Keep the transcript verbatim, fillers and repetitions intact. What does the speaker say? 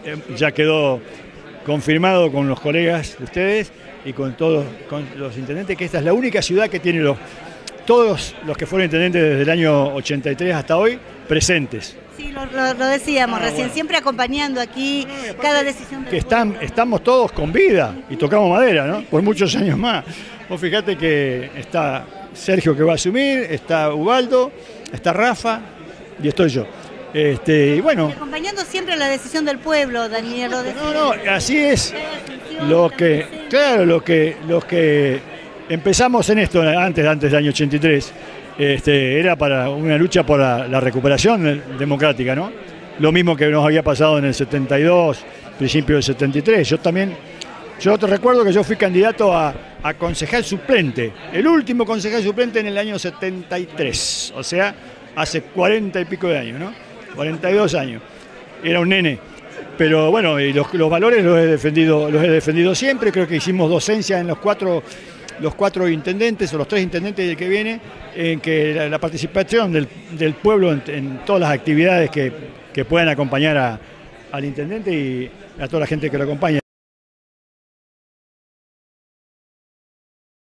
eh, ya quedó confirmado con los colegas de ustedes y con todos con los intendentes que esta es la única ciudad que tiene los, todos los que fueron intendentes desde el año ochenta y tres hasta hoy presentes. Sí, lo, lo, lo decíamos Ah, recién, bueno. siempre acompañando aquí cada decisión del Que están, pueblo. estamos todos con vida y tocamos madera, ¿no? Por muchos años más. Vos fíjate que está Sergio que va a asumir, está Ubaldo, está Rafa y estoy yo. Este, y bueno. Y acompañando siempre la decisión del pueblo, Daniel. Lo decía. No, no, así es. Lo que, claro, lo que, los que empezamos en esto antes, antes del año ochenta y tres, este, era para una lucha por la, la recuperación democrática, ¿no? Lo mismo que nos había pasado en el setenta y dos, principio del setenta y tres. Yo también, yo te recuerdo que yo fui candidato a, a concejal suplente, el último concejal suplente en el año setenta y tres, o sea, hace cuarenta y pico de años, ¿no? cuarenta y dos años. Era un nene. Pero bueno, y los, los valores los he defendido, los he defendido siempre. Creo que hicimos docencia en los cuatro, los cuatro intendentes o los tres intendentes del que viene, en que la, la participación del, del pueblo en, en todas las actividades que, que puedan acompañar a, al intendente y a toda la gente que lo acompaña.